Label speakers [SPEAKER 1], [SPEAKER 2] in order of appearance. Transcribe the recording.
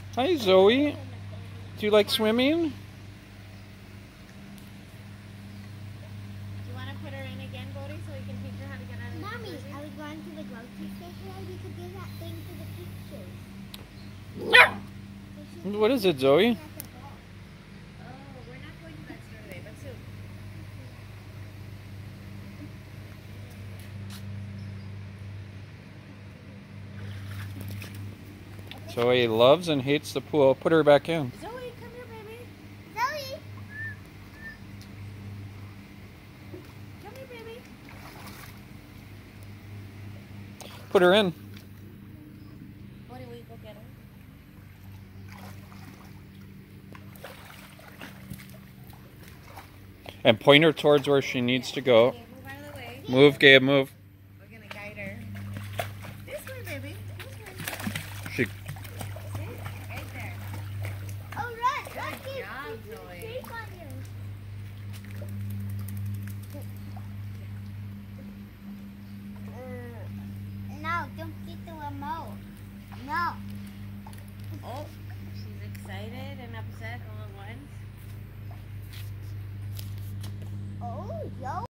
[SPEAKER 1] Hi, Zoe. Do you like swimming?
[SPEAKER 2] Do you want to put her in again, Bodhi, so we can teach her how to get out of the
[SPEAKER 3] Mommy,
[SPEAKER 2] jacuzzi?
[SPEAKER 3] I was going to the grocery store today. We could do that thing for the pictures.
[SPEAKER 1] What is it, Zoe?
[SPEAKER 2] Oh, we're not going to that store today, but soon.
[SPEAKER 1] Zoe loves and hates the pool. Put her back in.
[SPEAKER 2] Zoe, come here, baby.
[SPEAKER 3] Zoe!
[SPEAKER 2] Come here, baby.
[SPEAKER 1] Put her in.
[SPEAKER 2] Bodhi, will you go get her?
[SPEAKER 1] And point her towards where she needs to go.
[SPEAKER 2] Okay, move out of the way.
[SPEAKER 1] Move, Gabe, move.
[SPEAKER 2] We're going to guide her. This way, baby. This way.
[SPEAKER 1] She.
[SPEAKER 2] See? Right there.
[SPEAKER 3] Oh, right. Look,
[SPEAKER 2] Good
[SPEAKER 3] it's
[SPEAKER 2] job,
[SPEAKER 3] it's
[SPEAKER 2] Zoe.
[SPEAKER 3] safe on you. No, don't get the remote. No.
[SPEAKER 2] Oh, she's excited and upset all at once.
[SPEAKER 3] Oh, yo.